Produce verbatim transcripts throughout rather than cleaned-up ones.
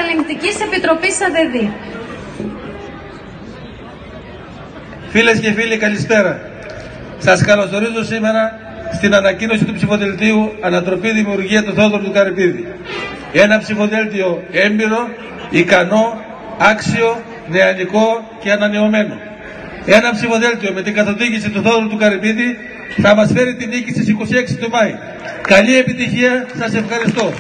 Ελεγκτικής Επιτροπής ΑΔΕΔΗ. Φίλες και φίλοι, καλησπέρα. Σας καλωσορίζω σήμερα στην ανακοίνωση του ψηφοδελτίου Ανατροπή Δημιουργία του Θόδωρου του Καρυπίδη. Ένα ψηφοδέλτιο έμπειρο, ικανό, άξιο, νεανικό και ανανεωμένο. Ένα ψηφοδέλτιο με την καθοδήγηση του Θόδωρου του Καρυπίδη θα μας φέρει την νίκη στις είκοσι έξι του Μάη. Καλή επιτυχία, σας ευχαριστώ.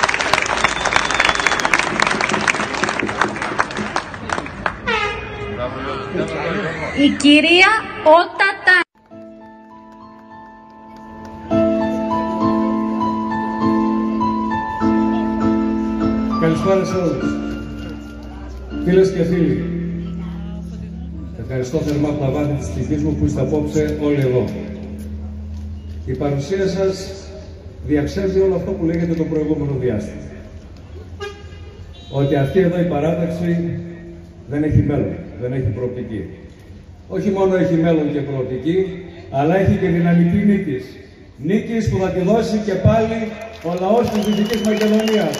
Η κυρία Ότατα. Καλησπέρα σε όλους. Φίλες και φίλοι, ευχαριστώ θερμά από τα βάθη της ψυχής μου που είστε απόψε όλοι εδώ. Η παρουσία σας διαψεύδει όλο αυτό που λέγεται το προηγούμενο διάστημα. Ότι αυτή εδώ η παράταξη δεν έχει μέλλον, δεν έχει προοπτική. Όχι μόνο έχει μέλλον και προοπτική, αλλά έχει και δυναμική νίκης. Νίκης που θα τη δώσει και πάλι ο λαός της Δυτικής Μακεδονίας.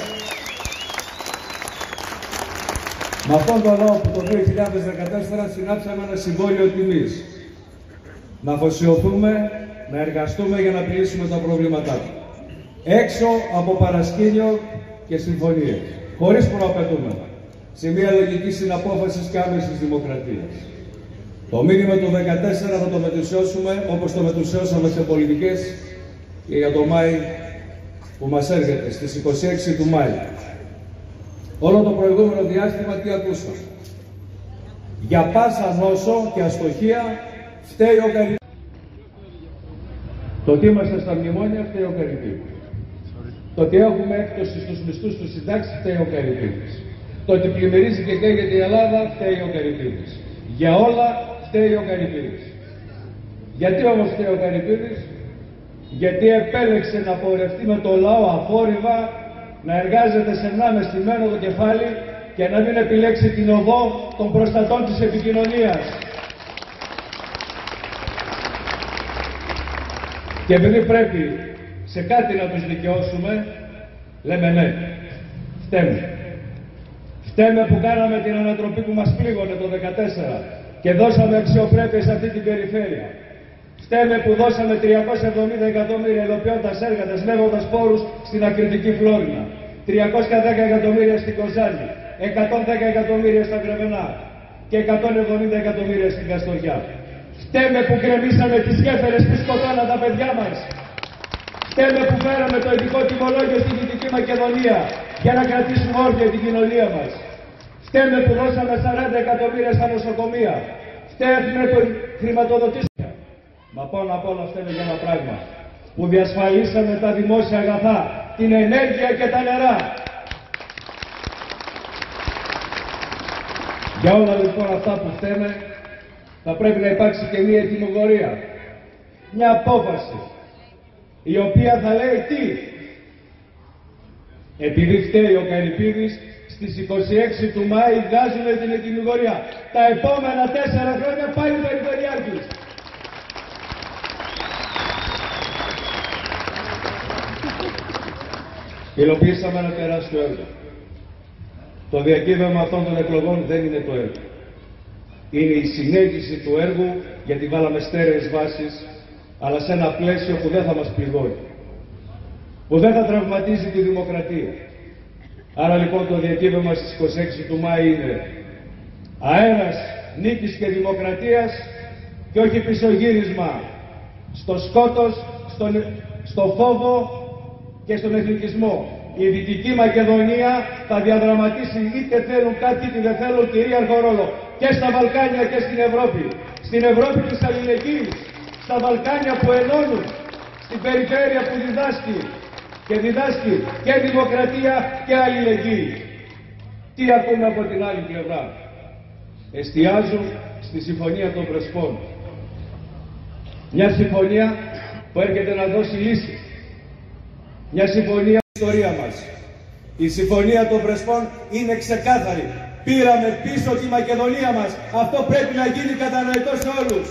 Με αυτόν τον λαό που το δύο χιλιάδες δεκατέσσερα συνάψαμε ένα συμβόλαιο τιμής. Να αφοσιωθούμε, να εργαστούμε για να επιλύσουμε τα προβλήματά του. Έξω από παρασκήνιο και συμφωνίες, χωρίς προαπαιτούμενα, σε μια λογική συναπόφασης και άμεσης δημοκρατίας. Το μήνυμα του δεκατέσσερα θα το μετουσιώσουμε όπως το μετουσιώσαμε σε πολιτικές και για το Μάη που μας έρχεται, στις είκοσι έξι του Μάη. Όλο το προηγούμενο διάστημα τι ακούσαμε? Για πάσα νόσο και αστοχία φταίει ο Καρυπίδης. Το ότι είμαστε στα μνημόνια φταίει ο Καρυπίδης. Το ότι έχουμε έκπτωση στους μισθούς του συντάξεις φταίει ο Καρυπίδης. Το ότι πλημμυρίζει και καίγεται η Ελλάδα φταίει ο Καρυπίδης. Για όλα φταίει ο Καρυπίδης. Γιατί όμως φταίει ο Καρυπίδης? Γιατί επέλεξε να πορευτεί με το λαό αφόρυβα, να εργάζεται σεμνά με στημένο το κεφάλι και να μην επιλέξει την οδό των προστατών της επικοινωνίας. Και επειδή πρέπει σε κάτι να τους δικαιώσουμε, λέμε ναι, φταίμε. Φταίμε που κάναμε την ανατροπή που μας πλήγωνε το δεκατέσσερα και δώσαμε αξιοπρέπεια σε αυτή την περιφέρεια. Φταίμε που δώσαμε τριακόσια εβδομήντα εκατομμύρια υλοποιώντας έργα, δεσμεύοντας πόρους στην Ακριτική Φλόρινα, τριακόσια δέκα εκατομμύρια στην Κοζάνη, εκατόν δέκα εκατομμύρια στα Κρεβενά και εκατόν εβδομήντα εκατομμύρια στην Καστοριά. Φταίμε που κρεμίσαμε τις γέφυρες που σκοτώναν τα παιδιά μας. Φταίμε που φέραμε το ειδικό τιμολόγιο στη Δυτική Μακεδονία για να κρατήσουμε όρθια την κοινωνία μας. Φταίμε που δώσαμε σαράντα εκατομμύρια στα νοσοκομεία. Φταίμε που χρηματοδοτήσαμε. Μα πάνω απ' όλα φταίμε για ένα πράγμα. Που διασφαλίσαμε τα δημόσια αγαθά, την ενέργεια και τα νερά. Για όλα λοιπόν αυτά που φταίμε, θα πρέπει να υπάρξει και μία ετοιμογορία. Μια απόφαση, η οποία θα λέει τι? Επειδή φταίει ο Καρυπίδης, στις είκοσι έξι του Μάη βγάζουμε την ετοιμιγορία. Τα επόμενα τέσσερα χρόνια πάλι περιφερειάρχης. Υλοποιήσαμε ένα τεράστιο έργο. Το διακύβευμα αυτών των εκλογών δεν είναι το έργο. Είναι η συνέχιση του έργου, γιατί βάλαμε στέρεες βάσεις, αλλά σε ένα πλαίσιο που δεν θα μας πληγώνει, που δεν θα τραυματίζει τη δημοκρατία. Άρα λοιπόν το διακύβευμα στις είκοσι έξι του Μάη είναι αέρας νίκης και δημοκρατίας και όχι πισωγύρισμα στο σκότος, στον, στο φόβο και στον εθνικισμό. Η Δυτική Μακεδονία θα διαδραματίσει είτε θέλουν κάτι είτε δεν θέλουν κυρίαρχο ρόλο και στα Βαλκάνια και στην Ευρώπη. Στην Ευρώπη της αλληλεγγύης, στα Βαλκάνια που ενώνουν, στην περιφέρεια που διδάσκει και διδάσκει και δημοκρατία και αλληλεγγύη. Τι ακούμε από την άλλη πλευρά? Εστιάζουν στη Συμφωνία των Πρεσπών. Μια συμφωνία που έρχεται να δώσει λύση. Μια συμφωνία στην ιστορία μας. Η Συμφωνία των Πρεσπών είναι ξεκάθαρη. Πήραμε πίσω τη Μακεδονία μας. Αυτό πρέπει να γίνει κατανοητό σε όλους.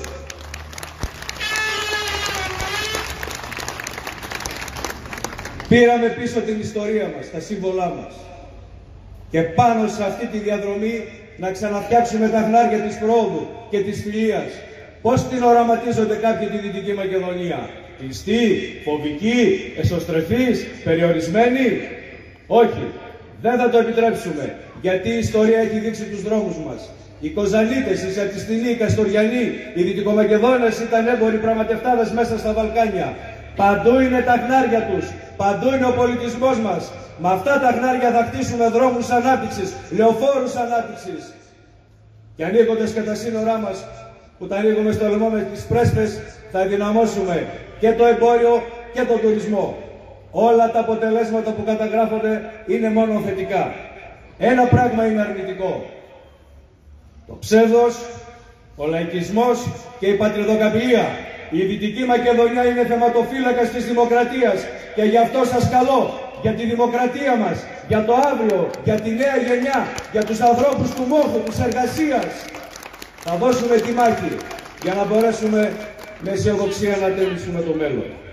Πήραμε πίσω την ιστορία μας, τα σύμβολά μας. Και πάνω σε αυτή τη διαδρομή να ξαναφτιάξουμε τα χνάρια της προόδου και της φιλίας. Πώς την οραματίζονται κάποιοι τη Δυτική Μακεδονία? Κλειστή, φοβική, εσωστρεφής, περιορισμένη? Όχι, δεν θα το επιτρέψουμε, γιατί η ιστορία έχει δείξει τους δρόμους μας. Οι Κοζανίτες, οι Σαρτιστινοί, οι Καστοριανοί, οι Δυτικομακεδόνες ήταν έμποροι πραγματευτάδες μέσα στα Βαλκάνια. Παντού είναι τα χνάρια τους, παντού είναι ο πολιτισμός μας. Με αυτά τα χνάρια θα χτίσουμε δρόμους ανάπτυξης, λεωφόρους ανάπτυξης. Και ανοίγοντας και τα σύνορά μας, που τα ανοίγουμε στο λαιμό με τις πρέσπες, θα ενδυναμώσουμε και το εμπόριο και τον τουρισμό. Όλα τα αποτελέσματα που καταγράφονται είναι μόνο θετικά. Ένα πράγμα είναι αρνητικό. Το ψεύδος, ο λαϊκισμός και η πατριωτοκαπηλεία. Η Δυτική Μακεδονία είναι θεματοφύλακας της δημοκρατίας και γι' αυτό σας καλώ, για τη δημοκρατία μας, για το αύριο, για τη νέα γενιά, για τους ανθρώπους του μόχου, της εργασίας. Θα δώσουμε τη μάχη για να μπορέσουμε με αισιοδοξία να τελειώσουμε το μέλλον.